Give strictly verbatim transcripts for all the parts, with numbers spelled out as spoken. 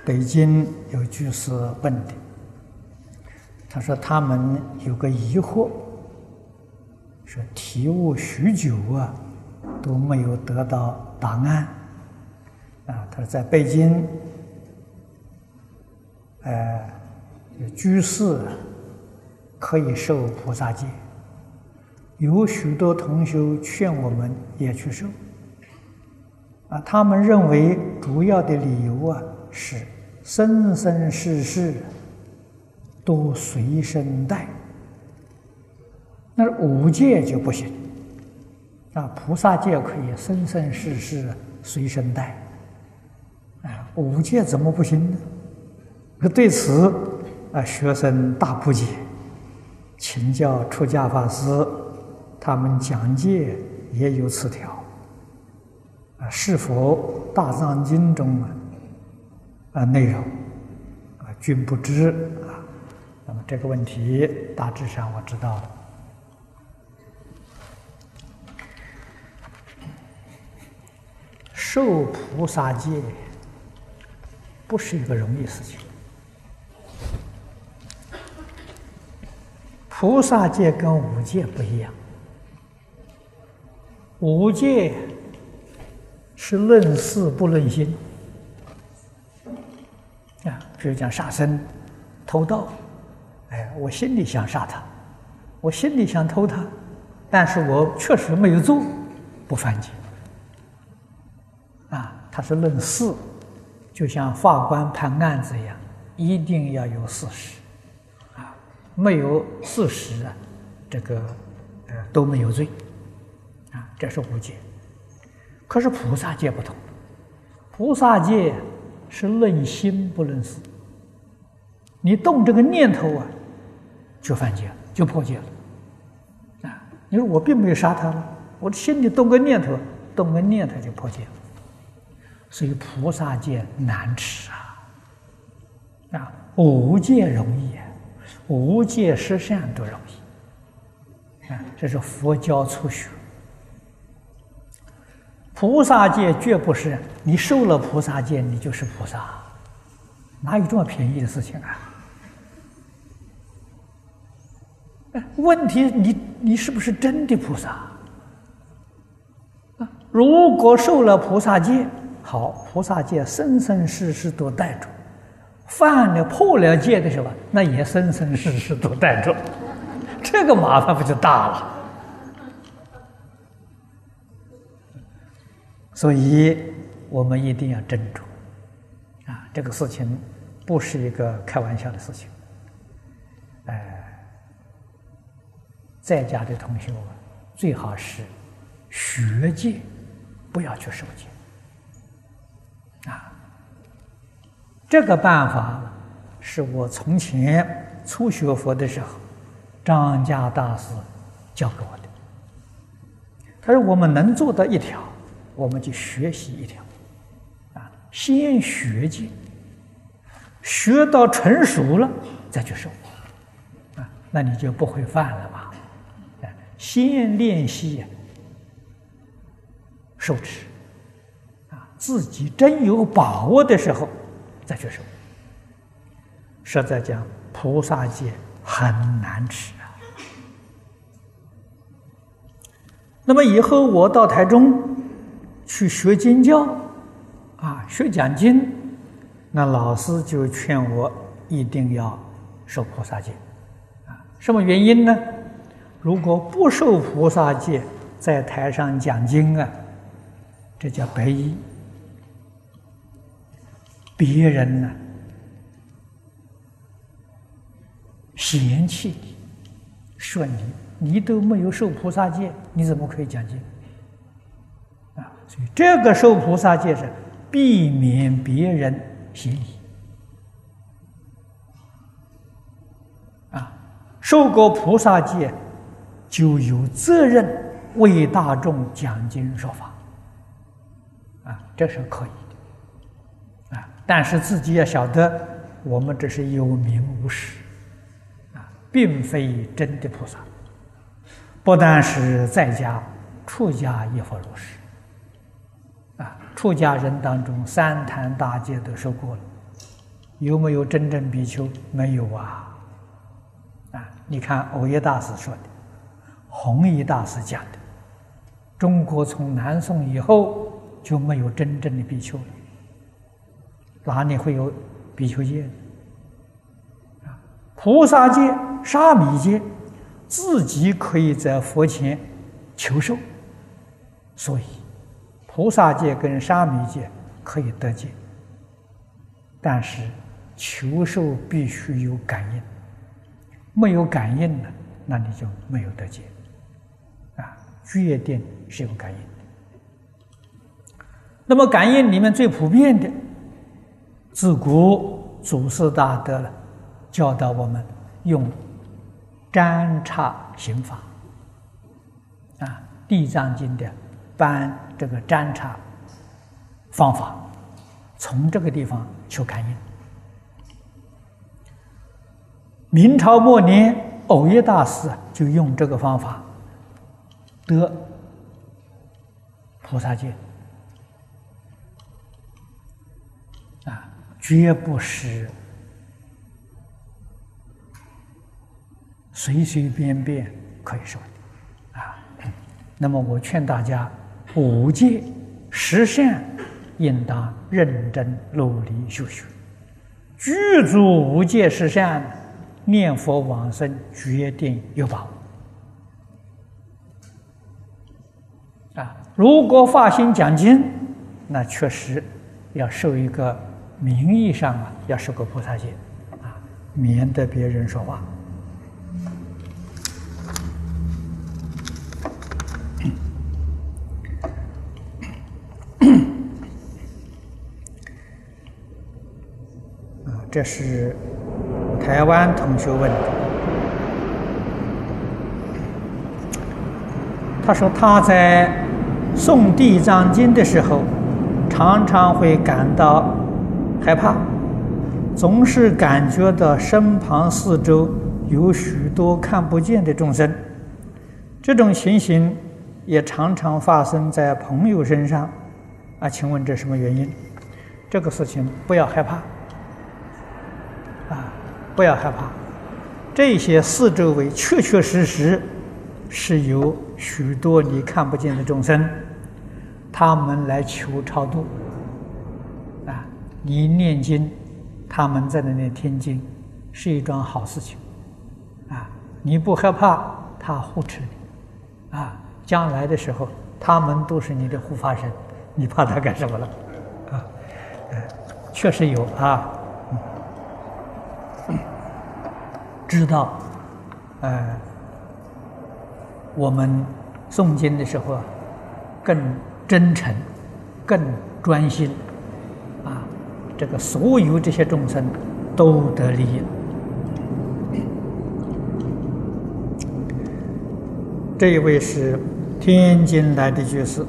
北京有居士问的，他说他们有个疑惑，说提问许久啊，都没有得到答案。啊，他说在北京，呃，居士可以受菩萨戒，有许多同修劝我们也去受。啊，他们认为主要的理由啊是生生世世都随身带，那五戒就不行。啊，菩萨戒可以生生世世随身带，啊，五戒怎么不行呢？对此，啊，学生大不解，请教出家法师，他们讲戒也有此条。啊，是否大藏经中啊啊内容啊均不知啊？那么这个问题大致上我知道了。受菩萨戒不是一个容易事情。菩萨戒跟五戒不一样，五戒是论事不论心啊，比如讲杀生、偷盗，哎，我心里想杀他，我心里想偷他，但是我确实没有做，不犯戒啊。他是论事，就像法官判案子一样，一定要有事实啊，没有事实啊，这个呃都没有罪啊，这是无戒。可是菩萨戒不同，菩萨戒是论心不论事，你动这个念头啊，就犯戒了，就破戒了啊！你说我并没有杀他了，我的心里动个念头，动个念头就破戒了。所以菩萨戒难持啊！啊，五戒容易啊，五戒十善都容易啊，这是佛教初学。菩萨戒绝不是你受了菩萨戒你就是菩萨，哪有这么便宜的事情啊？问题你你是不是真的菩萨啊？如果受了菩萨戒，好，菩萨戒生生世世都带着，犯了破了戒的时候，那也生生世世都带着，这个麻烦不就大了？所以我们一定要斟酌啊，这个事情不是一个开玩笑的事情。呃，在家的同学啊，最好是学戒，不要去受戒啊。这个办法是我从前初学佛的时候，张家大师教给我的。他说我们能做到一条，我们就学习一条，啊，先学戒，学到纯熟了再去受，啊，那你就不会犯了嘛。啊，先练习受持，啊，自己真有把握的时候再去受。实在讲，菩萨戒很难持啊。那么以后我到台中去学经教，啊，学讲经，那老师就劝我一定要受菩萨戒，啊，什么原因呢？如果不受菩萨戒，在台上讲经啊，这叫白衣，别人呢嫌弃你，说你，你都没有受菩萨戒，你怎么可以讲经？啊，所以这个受菩萨戒是避免别人嫌疑啊，受过菩萨戒就有责任为大众讲经说法啊，这是可以的啊，但是自己要晓得，我们这是有名无实啊，并非真的菩萨。不但是在家，出家也复如是。啊，出家人当中三坛大戒都受过了， 有没有真正比丘？没有啊！啊，你看藕益大师说的，弘一大师讲的，中国从南宋以后就没有真正的比丘了，哪里会有比丘戒呢？啊，菩萨戒、沙弥戒，自己可以在佛前求受，所以菩萨戒跟沙弥戒可以得戒，但是求受必须有感应，没有感应呢，那你就没有得戒。啊，决定是有感应的。那么感应里面最普遍的，自古祖师大德了教导我们用占刹行法。啊，《地藏经》的颁这个占刹方法，从这个地方求感应。明朝末年，藕益大师就用这个方法得菩萨戒。啊，绝不是随随便便可以受的啊。那么我劝大家，五戒十善应当认真努力修学，具足五戒十善，念佛往生决定有把握。啊，如果发心讲经，那确实要受一个名义上啊，要受个菩萨戒，啊，免得别人说话。啊，这是台湾同学问的。他说他在诵《地藏经》的时候，常常会感到害怕，总是感觉到身旁四周有许多看不见的众生。这种情形也常常发生在朋友身上。啊，请问这什么原因？这个事情不要害怕，啊，不要害怕。这些四周围确确实实是有许多你看不见的众生，他们来求超度。啊，你念经，他们在那里听经，是一桩好事情。啊，你不害怕，他护持你。啊，将来的时候，他们都是你的护法神，你怕他干什么了？啊，确实有啊。嗯、知道，呃，我们诵经的时候更真诚，更专心，啊，这个所有这些众生都得利益。这一位是天津来的居士，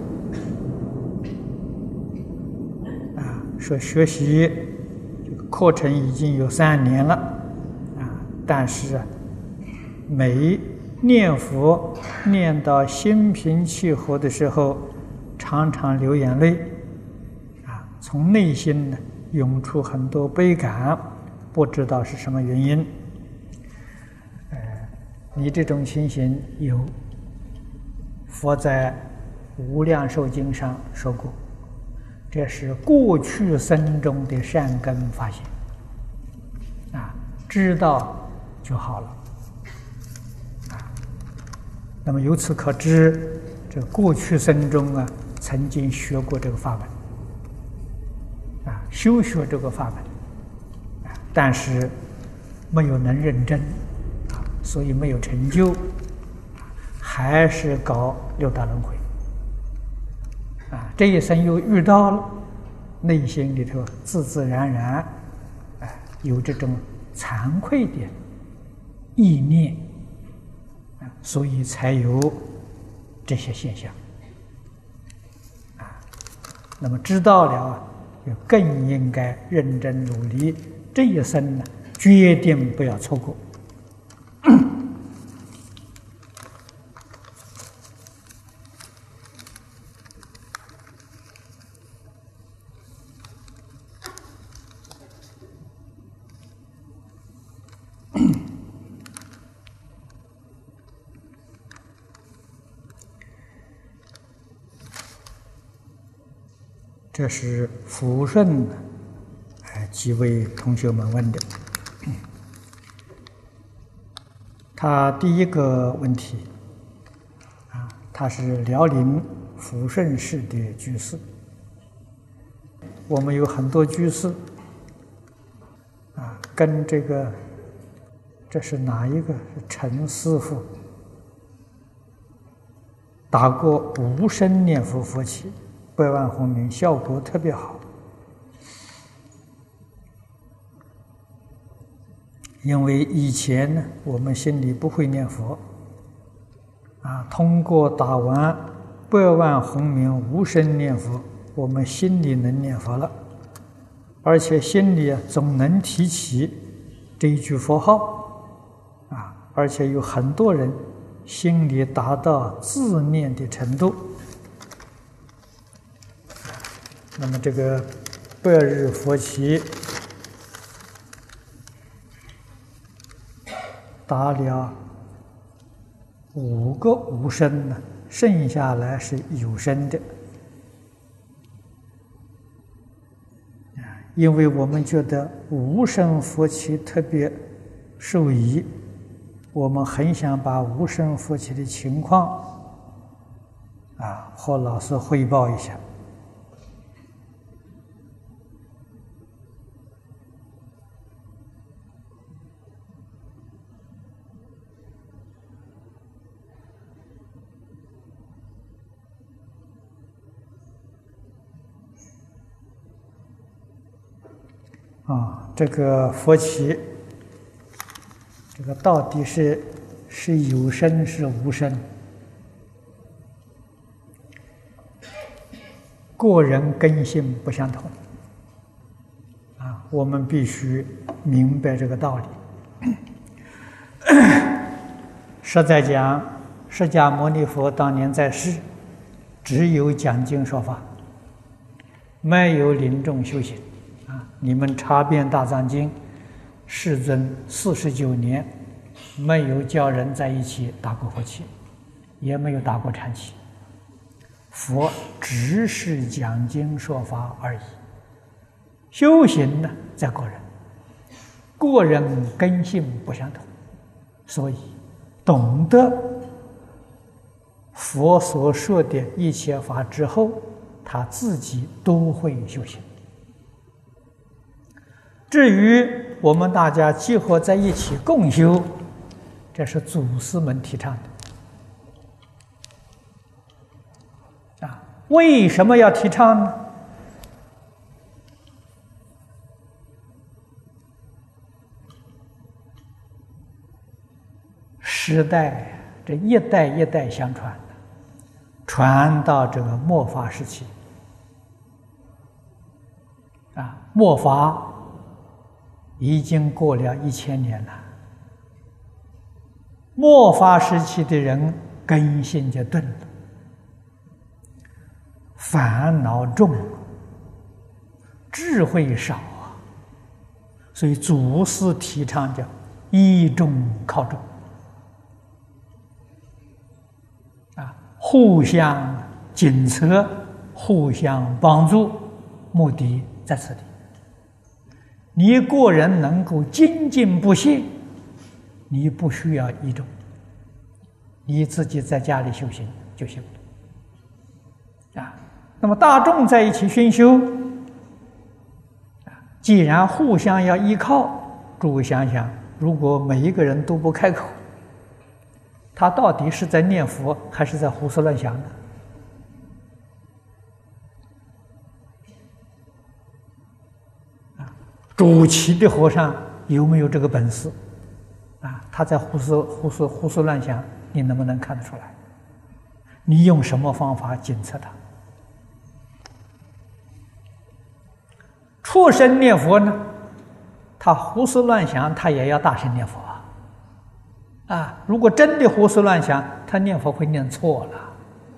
啊，说学习这个课程已经有三年了，啊，但是啊，每念佛念到心平气和的时候，常常流眼泪，啊，从内心呢涌出很多悲感，不知道是什么原因。呃，你这种情形有。佛在《无量寿经》上说过，这是过去生中的善根发现，啊，知道就好了，啊，那么由此可知，这过去生中啊，曾经学过这个法门，啊，修学这个法门，啊，但是没有能认真，啊，所以没有成就。还是搞六道轮回，啊，这一生又遇到了，内心里头自自然然，啊，有这种惭愧的意念，啊，所以才有这些现象，啊，那么知道了，就更应该认真努力，这一生呢，决定不要错过。 这是抚顺哎几位同学们问的。他第一个问题啊，他是辽宁抚顺市的居士。我们有很多居士啊，跟这个这是哪一个？是陈师傅打过无声念佛佛起，百万洪名，效果特别好。因为以前呢，我们心里不会念佛，啊，通过打完百万洪名无声念佛，我们心里能念佛了，而且心里啊总能提起这一句佛号，啊，而且有很多人心里达到自念的程度。那么这个百日佛期打了五个无声呢，剩下来是有声的。因为我们觉得无声佛期特别受益，我们很想把无声佛期的情况啊和老师汇报一下。啊，这个佛期，这个到底是是有声是无声？个人根性不相同，啊，我们必须明白这个道理。实在讲，释迦牟尼佛当年在世，只有讲经说法，没有临终修行。你们查遍大藏经，世尊四十九年没有叫人在一起打过佛七，也没有打过禅七。佛只是讲经说法而已。修行呢，在个人，个人根性不相同，所以懂得佛所说的一切法之后，他自己都会修行。至于我们大家集合在一起共修，这是祖师们提倡的。啊，为什么要提倡呢？时代这一代一代相传，传到这个末法时期。啊，末法已经过了一千年了，末法时期的人根性就钝了，烦恼重，智慧少啊，所以祖师提倡叫依众靠众，啊，互相检测，互相帮助，目的在此地。你个人能够精进不懈，你不需要依众，你自己在家里修行就行了。啊，那么大众在一起熏修，啊，既然互相要依靠，诸位想想，如果每一个人都不开口，他到底是在念佛还是在胡思乱想呢？主持的和尚有没有这个本事？啊，他在胡思胡思胡思乱想，你能不能看得出来？你用什么方法检测他？畜生念佛呢，他胡思乱想，他也要大声念佛啊！啊，如果真的胡思乱想，他念佛会念错了，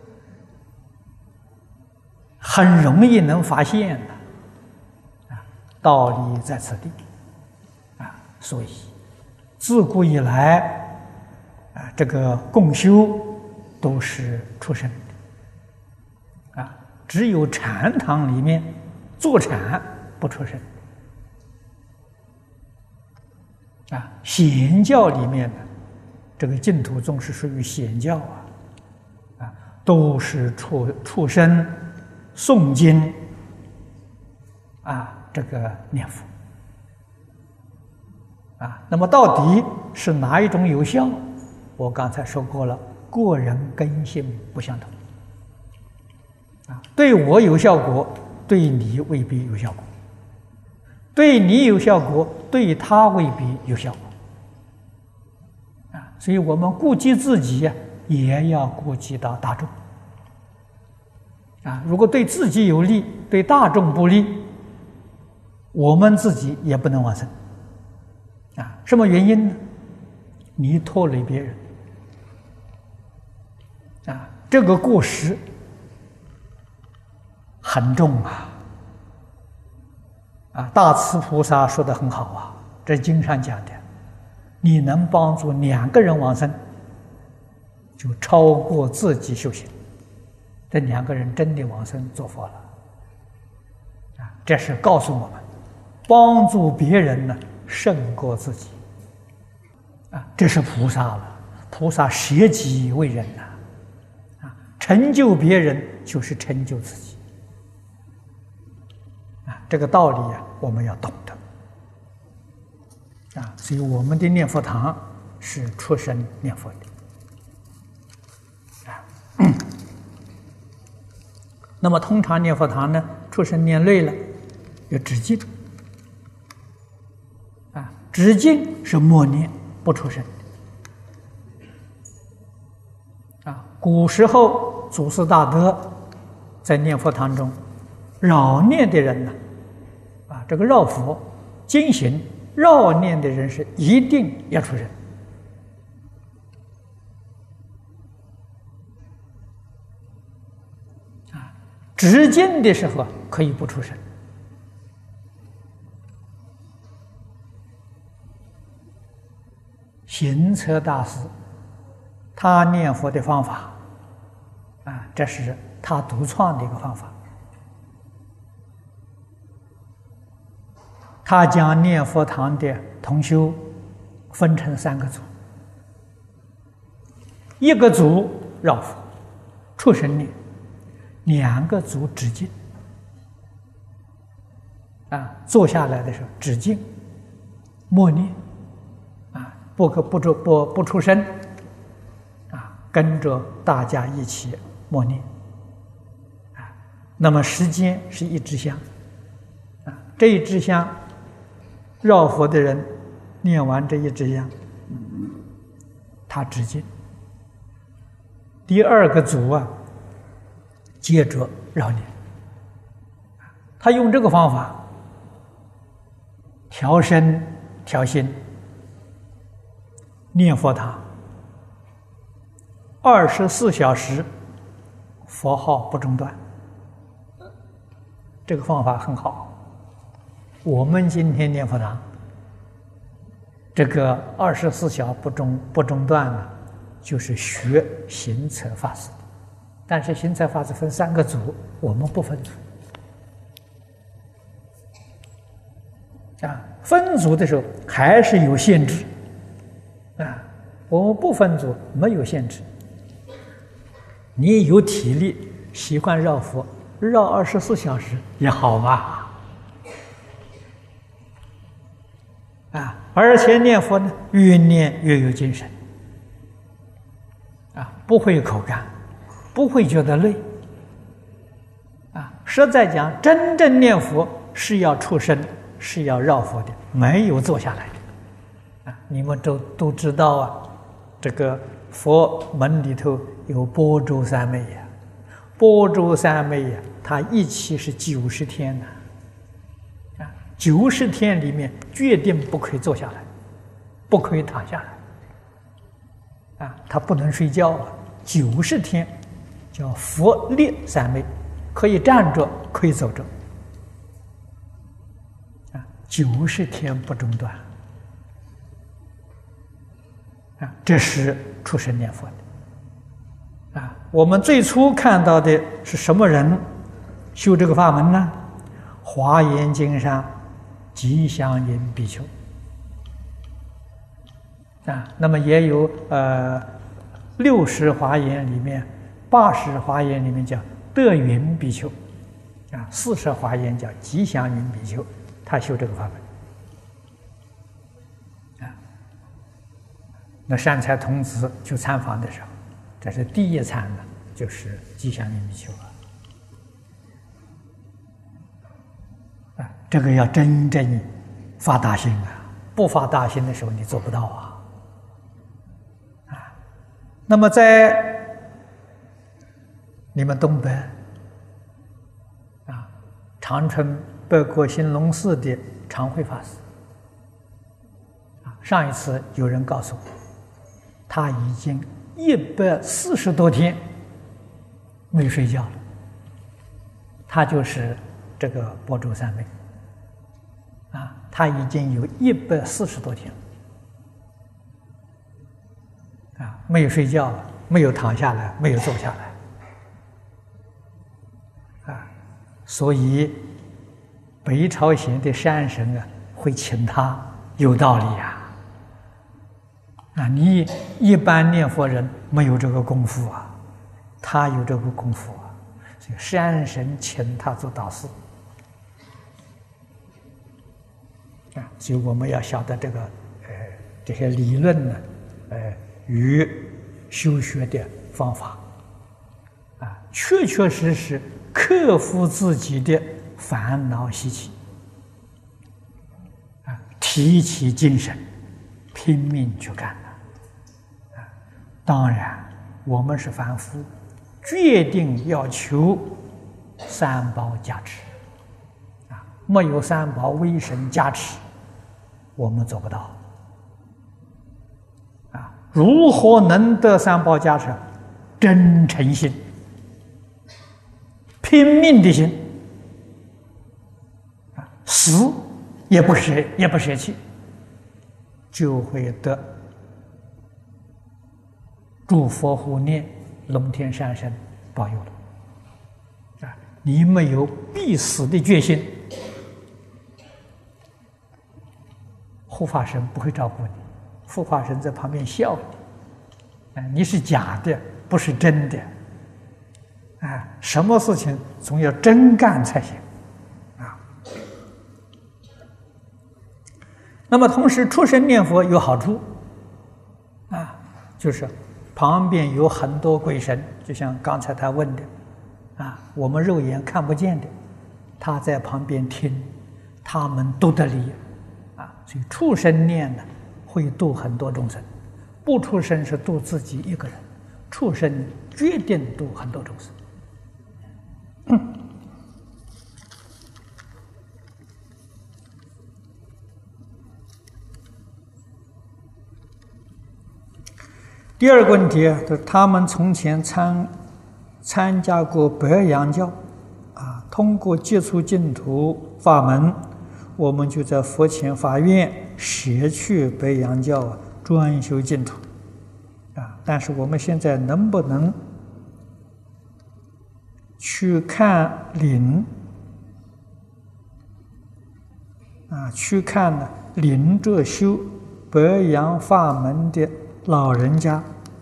很容易能发现的。道理在此地，啊，所以自古以来，啊，这个共修都是出生的，啊， 只有禅堂里面坐禅不出声。啊，显教里面的这个净土宗是属于显教啊，啊，都是出出声诵经啊，这个念佛啊。那么到底是哪一种有效？我刚才说过了，个人根性不相同啊，对我有效果，对你未必有效果。对你有效果，对他未必有效果啊！所以我们顾及自己呀，也要顾及到大众啊。如果对自己有利，对大众不利，我们自己也不能往生啊。什么原因呢？你拖累别人啊，这个过失很重啊。啊，大慈菩萨说的很好啊，这经上讲的，你能帮助两个人往生，就超过自己修行。这两个人真的往生做佛了，啊，这是告诉我们，帮助别人呢胜过自己，啊，这是菩萨了。菩萨舍己为人呐，啊，成就别人就是成就自己。啊，这个道理啊，我们要懂得啊，所以我们的念佛堂是出生念佛的啊。那么通常念佛堂呢，出生念累了，有止境啊，止境是默念不出声啊。古时候祖师大德在念佛堂中。绕念的人呢，啊，这个绕佛经行绕念的人是一定要出声啊，止境的时候可以不出声。行测大师他念佛的方法啊，这是他独创的一个方法。他将念佛堂的同修分成三个组，一个组绕佛出声念，两个组止境啊，坐下来的时候止境默念啊，不可不出不不出声啊，跟着大家一起默念啊。那么时间是一支香啊，这一支香。绕佛的人念完这一支香，他止境。第二个组啊，接着绕念。他用这个方法调身调心，念佛堂二十四小时佛号不中断。这个方法很好。我们今天念佛堂，这个二十四小不中不中断呢，就是学行测法师。但是行测法师分三个组，我们不分组啊。分组的时候还是有限制啊，我们不分组没有限制。你有体力，习惯绕佛，绕二十四小时也好吧。啊，而且念佛呢，越念越有精神，啊，不会口干，不会觉得累，啊，实在讲，真正念佛是要出声，是要绕佛的，没有坐下来的，啊，你们都都知道啊，这个佛门里头有般舟三昧呀，般舟三昧呀，它一期是九十天呢。九十天里面决定不可以坐下来，不可以躺下来，啊，他不能睡觉啊。九十天叫佛立三昧，可以站着，可以走着，啊，九十天不中断，啊，这是出生念佛的，啊，我们最初看到的是什么人修这个法门呢？华严经上吉祥云比丘啊，那么也有呃六十华严里面、八十华严里面叫德云比丘啊，四十华严叫吉祥云比丘，他修这个法门啊。那善财童子去参访的时候，这是第一参呢，就是吉祥云比丘了。啊，这个要真正发大心啊！不发大心的时候，你做不到啊！啊，那么在你们东北啊，长春北国兴隆寺的常慧法师啊，上一次有人告诉我，他已经一百四十多天没睡觉了。他就是这个波州三昧啊，他已经有一百四十多天了啊，没有睡觉了，没有躺下来，没有坐下来啊，所以北朝鲜的山神啊会请他，有道理呀啊！你一般念佛人没有这个功夫啊，他有这个功夫啊。山神请他做导师啊，所以我们要晓得这个呃这些理论呢，呃与修学的方法啊，确确实实克服自己的烦恼习气啊，提起精神，拼命去干了啊。当然，我们是凡夫。决定要求三宝加持啊！没有三宝威神加持，我们做不到啊！如何能得三宝加持？真诚心、拼命的心啊，死也不舍，也不舍弃，就会得诸佛护念。龙天山神保佑了啊！你没有必死的决心，护法神不会照顾你，护法神在旁边笑你，啊，你是假的，不是真的，啊，什么事情总要真干才行，啊。那么同时出声念佛有好处，啊，就是。旁边有很多鬼神，就像刚才他问的，啊，我们肉眼看不见的，他在旁边听，他们都得利益，啊，所以出生念呢会度很多众生，不出生是度自己一个人，出生决定度很多众生。嗯第二个问题啊，就是他们从前参参加过白洋教，啊，通过接触净土法门，我们就在佛前发愿舍去白洋教，专修净土，啊，但是我们现在能不能去看领啊，去看呢领着修白洋法门的老人家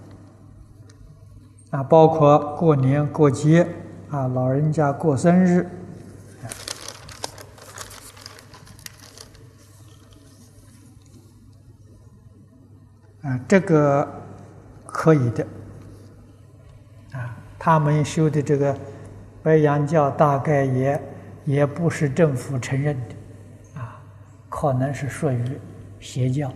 啊，包括过年过节啊，老人家过生日，啊，这个可以的啊。他们修的这个白洋教，大概也也不是政府承认的啊，可能是属于邪教。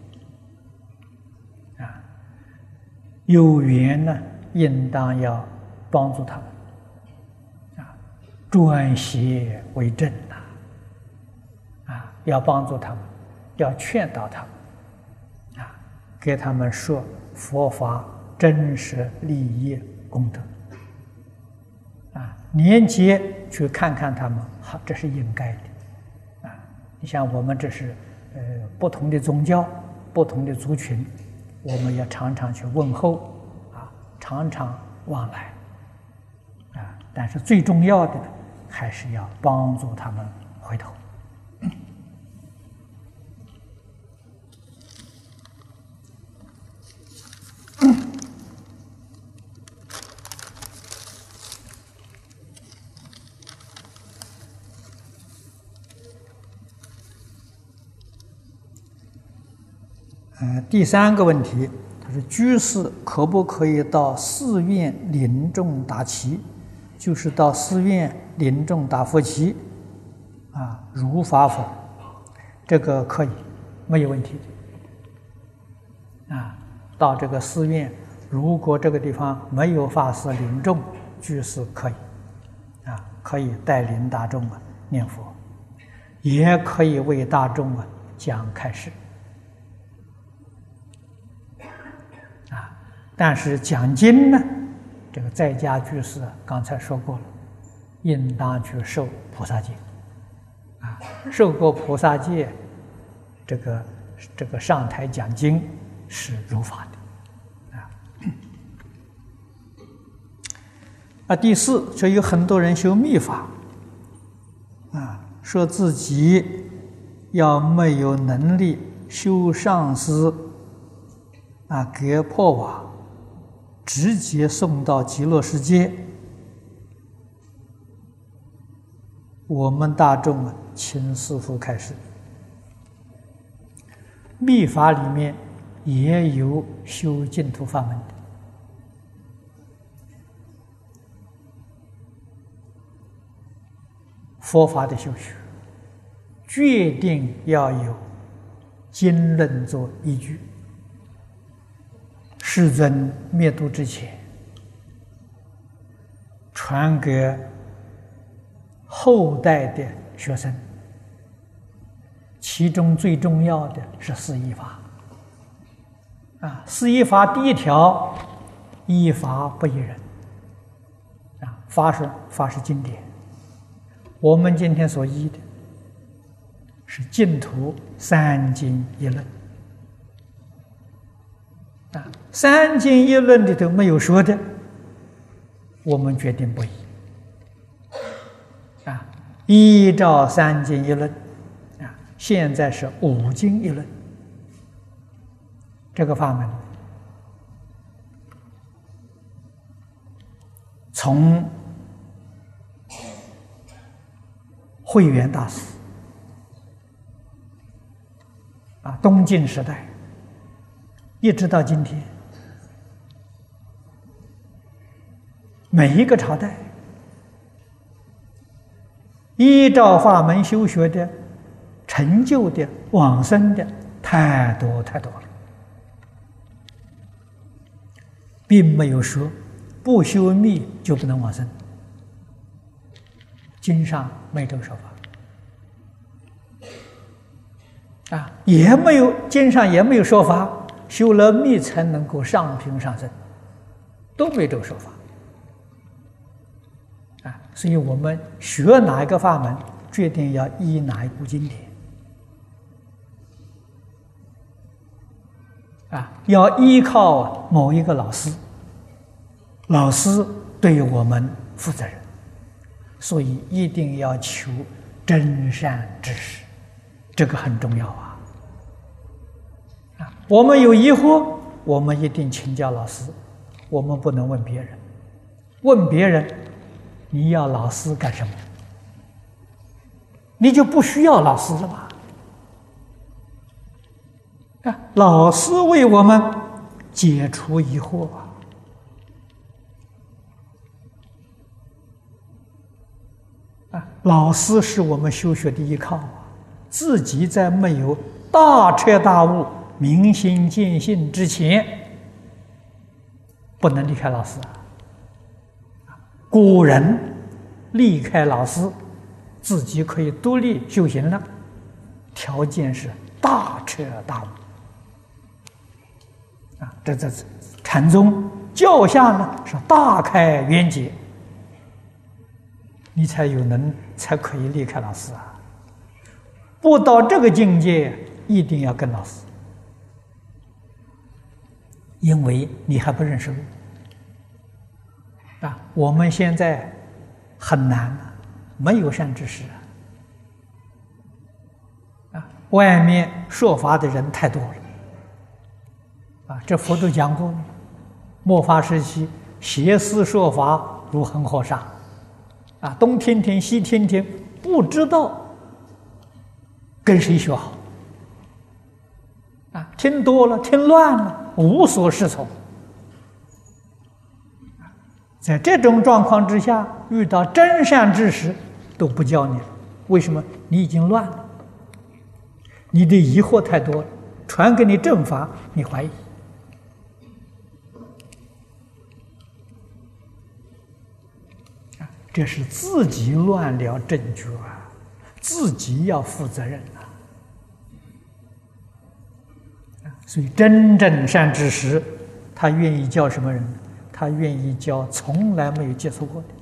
有缘呢，应当要帮助他们，啊，转邪为正呐，啊，要帮助他们，要劝导他们，啊，给他们说佛法真实利益功德，啊，年节去看看他们，好，这是应该的，啊，你像我们这是呃不同的宗教、不同的族群。我们要常常去问候，啊，常常往来，啊，但是最重要的呢， 还是要帮助他们回头。呃，第三个问题，他说居士可不可以到寺院临终打旗？就是到寺院临终打佛旗，啊，如法否？这个可以，没有问题。啊，到这个寺院，如果这个地方没有法师临终，居士可以，啊，可以带领大众啊念佛，也可以为大众啊讲开示。但是讲经呢，这个在家居士刚才说过了，应当去受菩萨戒，啊，受过菩萨戒，这个这个上台讲经是如法的，啊。啊，第四，说有很多人修密法，啊，说自己要没有能力修上师，啊，给破瓦。直接送到极乐世界，我们大众啊，请师父开示。密法里面也有修净土法门的，佛法的修学，决定要有经论做依据。世尊灭度之前，传给后代的学生，其中最重要的是四依法。啊，四依法第一条，依法不依人。啊，法是法是经典，我们今天所依的是净土三经一论。啊，三经一论里头没有说的，我们决定不依。啊，依照三经一论，啊，现在是五经一论。这个法门，从慧远大师啊，东晋时代。一直到今天，每一个朝代依照法门修学的、成就的、往生的太多太多了，并没有说不修密就不能往生。经上没这个说法啊，也没有经上也没有说法。修了密才能够上品上升，都没这个说法啊！所以我们学哪一个法门，决定要依哪一部经典啊，要依靠某一个老师，老师对我们负责任，所以一定要求真善知识，这个很重要啊。我们有疑惑，我们一定请教老师，我们不能问别人。问别人，你要老师干什么？你就不需要老师了吧？啊，老师为我们解除疑惑啊！啊，老师是我们修学的依靠啊！自己在没有大彻大悟、明心见性之前，不能离开老师啊！古人离开老师，自己可以独立修行了，条件是大彻大悟啊！这这禅宗教下呢是大开圆解，你才有能，才可以离开老师啊！不到这个境界，一定要跟老师。因为你还不认识路啊！我们现在很难没有善知识啊！啊，外面说法的人太多了啊！这佛都讲过，末法时期邪思说法如恒河沙啊，东听听西听听，不知道跟谁学好啊！听多了，听乱了，无所适从。在这种状况之下，遇到真善知识都不教你了，为什么？你已经乱了，你的疑惑太多了，传给你正法，你怀疑。啊，这是自己乱了正觉啊，自己要负责任啊。所以，真正善知识，他愿意教什么人？他愿意教从来没有接触过的，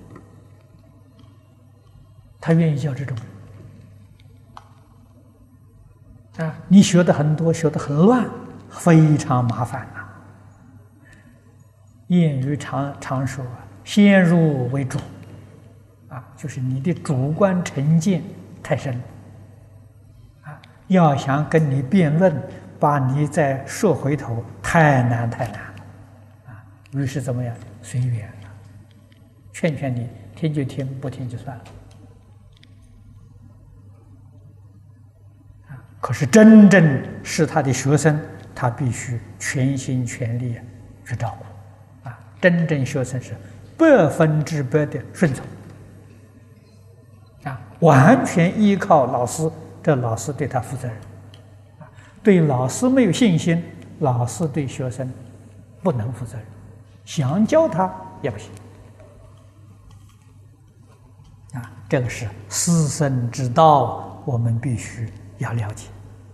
他愿意教这种人啊！你学的很多，学的很乱，非常麻烦啊。谚语常常说啊，先入为主啊，就是你的主观成见太深啊，要想跟你辩论，把你再说回头，太难太难。于是怎么样？随缘了，劝劝你，听就听，不听就算了。啊，可是真正是他的学生，他必须全心全力去照顾。啊，真正学生是百分之百的顺从。啊，完全依靠老师，这老师对他负责任。啊，对老师没有信心，老师对学生不能负责任。想教他也不行啊！这个是师生之道，我们必须要了解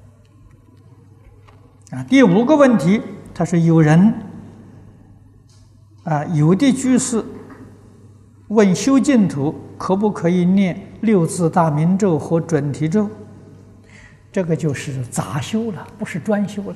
啊。第五个问题，他说有人啊，有的居士问修净土可不可以念六字大明咒和准提咒？这个就是杂修了，不是专修了。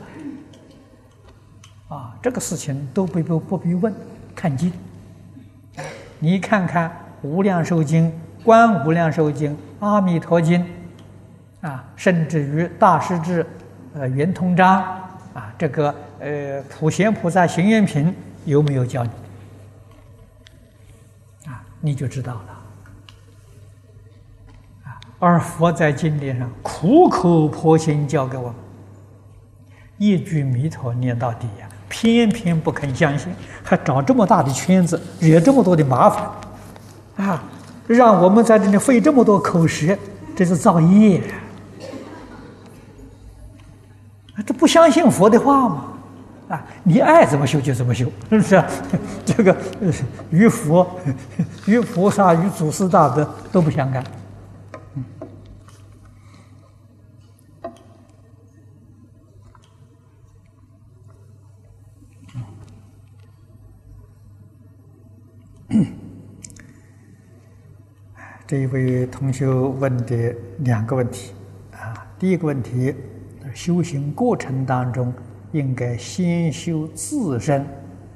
啊，这个事情都不不不必问，看经。你看看《无量寿经》《观无量寿经》《阿弥陀经》，啊，甚至于《大师至》呃圆通章啊，这个呃普贤菩萨行愿品有没有教你？啊，你就知道了。啊，而佛在经典上苦口婆心教给我们，一句弥陀念到底呀。偏偏不肯相信，还找这么大的圈子，惹这么多的麻烦，啊，让我们在这里费这么多口舌，这是造业。这不相信佛的话吗？啊，你爱怎么修就怎么修，是不是啊？这个与佛、与菩萨、与祖师大德都不相干。这一位同学问的两个问题啊，第一个问题，修行过程当中应该先修自身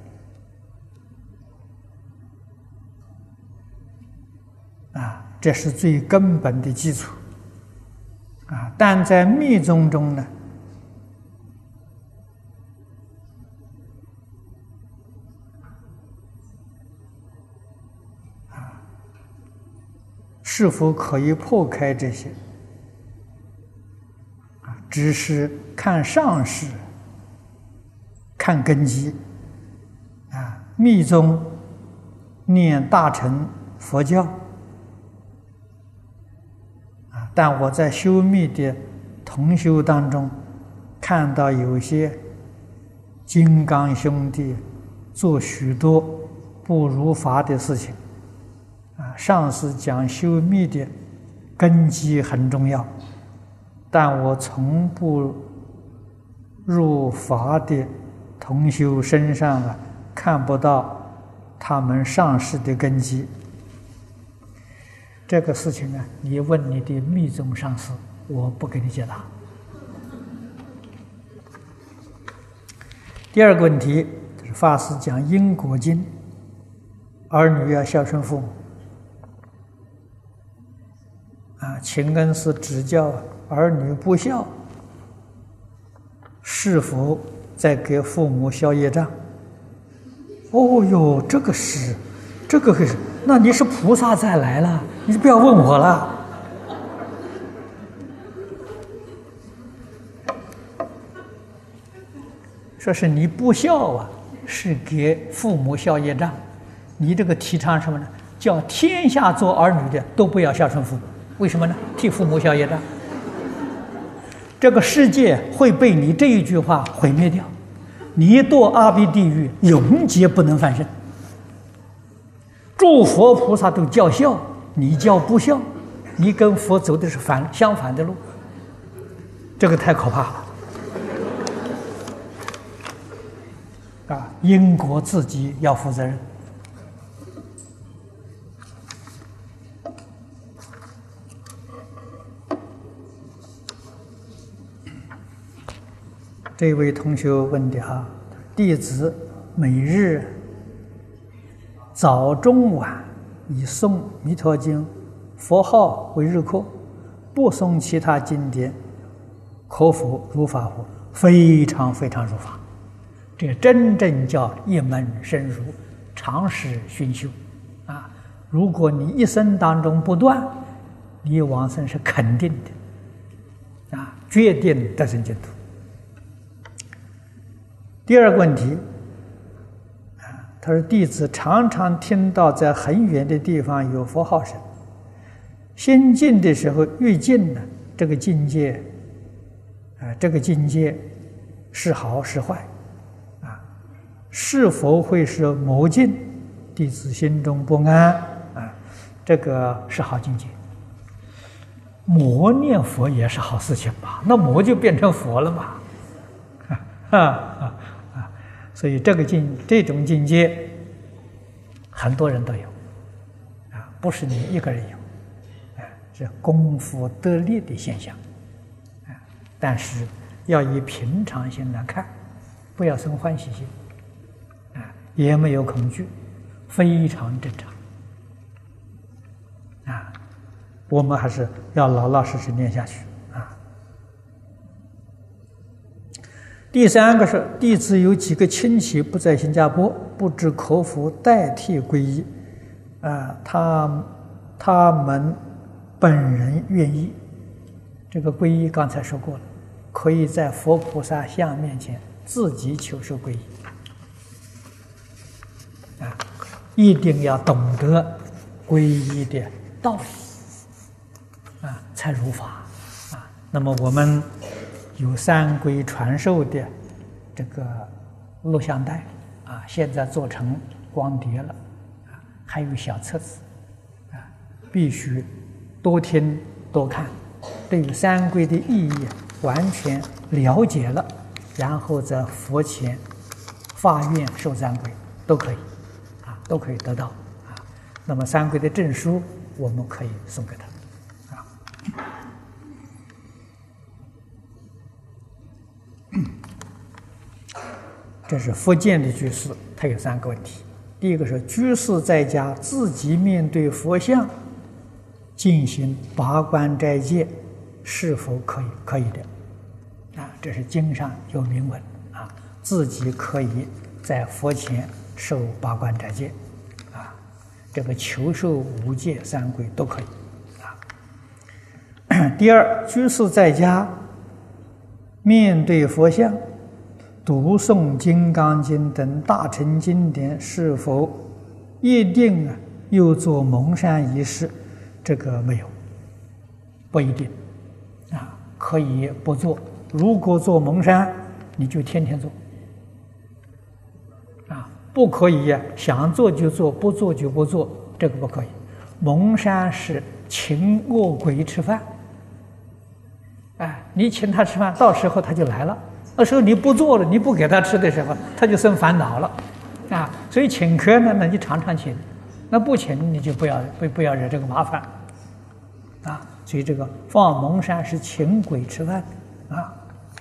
啊，这是最根本的基础啊。但在密宗中呢，是否可以破开这些？啊，只是看上师，看根基。啊，密宗念大乘佛教，啊，但我在修密的同修当中，看到有些金刚兄弟做许多不如法的事情。啊，上师讲修密的根基很重要，但我从不入法的同修身上啊，看不到他们上师的根基。这个事情呢，你问你的密宗上师，我不给你解答。第二个问题，就是法师讲因果经，儿女要孝顺父母。 啊，请恩师指教儿女不孝，是否在给父母消业障？哦哟，这个是，这个是，那你是菩萨再来了，你不要问我了。说是你不孝啊，是给父母消业障。你这个提倡什么呢？叫天下做儿女的都不要孝顺父母，为什么呢？替父母消业障。这个世界会被你这一句话毁灭掉，你堕阿鼻地狱，永劫不能翻身。诸佛菩萨都叫孝，你叫不孝，你跟佛走的是反相反的路，这个太可怕了。啊，因果自己要负责任。这位同学问的哈，弟子每日早中晚以诵《弥陀经》佛号为日课，不诵其他经典，可否如法乎？非常非常如法。这真正叫一门深入，长时熏修啊！如果你一生当中不断，你往生是肯定的啊，决定得生净土。第二个问题啊，他说弟子常常听到在很远的地方有佛号声，心近的时候越近呢，这个境界啊，这个境界是好是坏？是否会是魔境？弟子心中不安啊！这个是好境界。魔念佛也是好事情吧？那魔就变成佛了嘛？啊啊啊！所以这个境这种境界，很多人都有啊，不是你一个人有，啊，是功夫得力的现象啊。但是要以平常心来看，不要生欢喜心。也没有恐惧，非常正常啊！我们还是要老老实实念下去啊。第三个是弟子有几个亲戚不在新加坡，不知可否代替皈依啊？他他们本人愿意，这个皈依刚才说过了，可以在佛菩萨像面前自己求受皈依。啊，一定要懂得皈依的道理啊，才如法啊。那么我们有三皈传授的这个录像带啊，现在做成光碟了啊，还有小册子啊，必须多听多看，对于三皈的意义完全了解了，然后在佛前发愿受三皈都可以。都可以得到啊。那么三皈的证书，我们可以送给他啊。这是福建的居士，他有三个问题。第一个是居士在家自己面对佛像进行拔关斋戒，是否可以？可以的啊，这是经上有明文啊，自己可以在佛前受八关斋戒，啊，这个求受无戒三皈都可以，啊。第二，居士在家面对佛像，读诵《金刚经》等大乘经典，是否一定啊又做蒙山仪式？这个没有，不一定，啊，可以不做。如果做蒙山，你就天天做。不可以呀，想做就做，不做就不做，这个不可以。蒙山是请恶鬼吃饭，哎，你请他吃饭，到时候他就来了。那时候你不做了，你不给他吃的时候，他就生烦恼了，啊，所以请客呢，那你常常请，那不请你就不要不不要惹这个麻烦，啊，所以这个放蒙山是请鬼吃饭的，啊。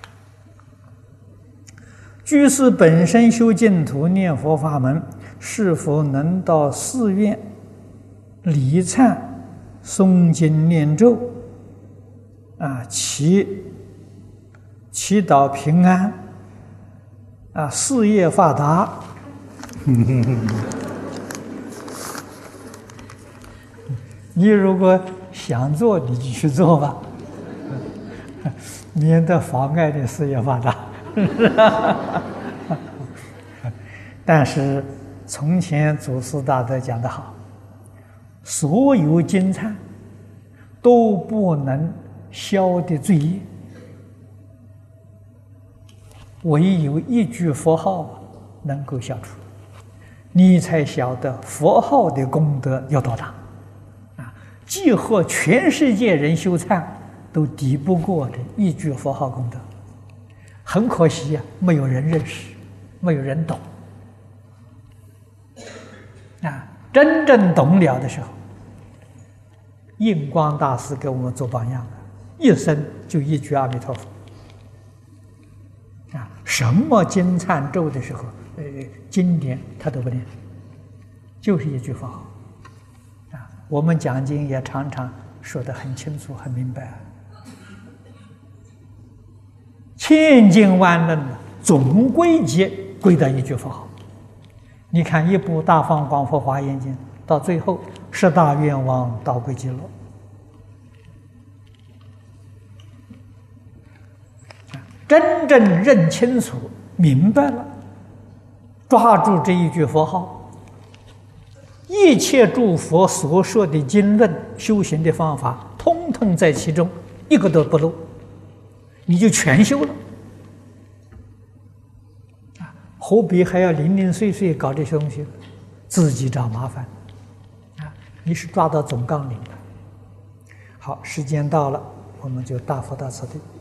居士本身修净土念佛法门，是否能到寺院礼忏诵经念咒，啊，祈祈祷平安，啊，事业发达。你如果想做，你就去做吧，免得妨碍你事业发达。但是从前祖师大德讲得好，所有经忏都不能消的罪业，唯有一句佛号能够消除，你才晓得佛号的功德有多大啊！即和全世界人修忏都抵不过这一句佛号功德。很可惜呀、啊，没有人认识，没有人懂啊！真正懂了的时候，印光大师给我们做榜样了，一生就一句阿弥陀佛啊！什么经忏咒的时候，呃，经典他都不念，就是一句佛号啊！我们讲经也常常说得很清楚、很明白。千经万论，总归结归到一句佛号。你看一部《大放广佛华严经》，到最后十大愿望导归极乐，真正认清楚、明白了，抓住这一句佛号，一切诸佛所说的经论、修行的方法，通通在其中，一个都不漏。你就全修了啊！何必还要零零碎碎搞这些东西，自己找麻烦啊！你是抓到总纲领了。好，时间到了，我们就大佛大慈地。